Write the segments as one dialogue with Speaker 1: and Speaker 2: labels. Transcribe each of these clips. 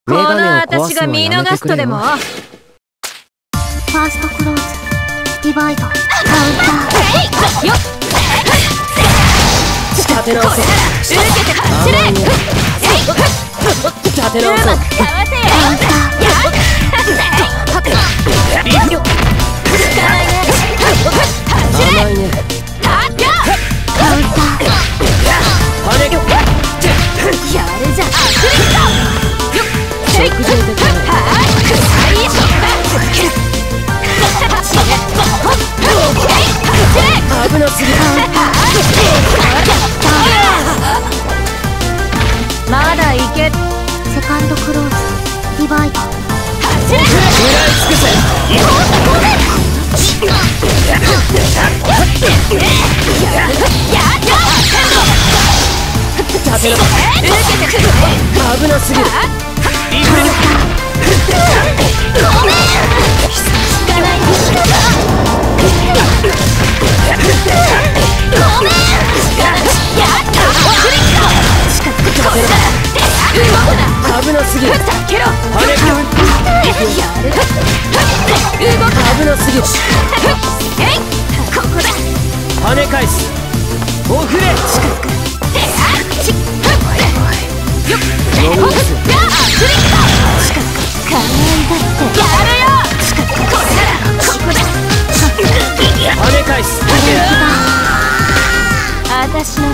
Speaker 1: この私が見逃すとでも。
Speaker 2: ファーストクローズ、ディバイド、カウンター。
Speaker 1: よっ
Speaker 3: 立て直せ。
Speaker 1: 受けて走れ。
Speaker 3: 立て直せ。
Speaker 1: うまくかわせよ。
Speaker 3: リフよ。
Speaker 1: つかないね。走れ。
Speaker 3: 甘いね。
Speaker 1: カウンター。
Speaker 3: 跳ねよ。
Speaker 1: やるじゃん。クリット。よっ。
Speaker 3: 直情的な。
Speaker 1: はい。
Speaker 3: 危なすぎる。
Speaker 1: まだいけ。
Speaker 2: セカンドクローズ、ディバイド。
Speaker 1: 走れ。
Speaker 3: 食らい尽く立てろ。危なすぎる。リフよ。危なすぎる。
Speaker 1: 避けろ。
Speaker 3: 跳ねよ。
Speaker 1: やる。
Speaker 3: 危なすぎる。
Speaker 1: ここだ。
Speaker 3: 跳ね返す。おふれ。跳ね返す。
Speaker 1: 私の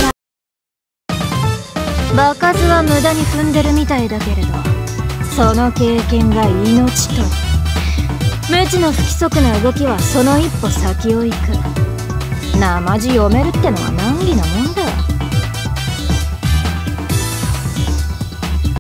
Speaker 1: 場数は無駄に踏んでるみたいだけれど、その経験が命と。無知の不規則な動きはその一歩先を行く。なまじ読めるってのは難儀なもん。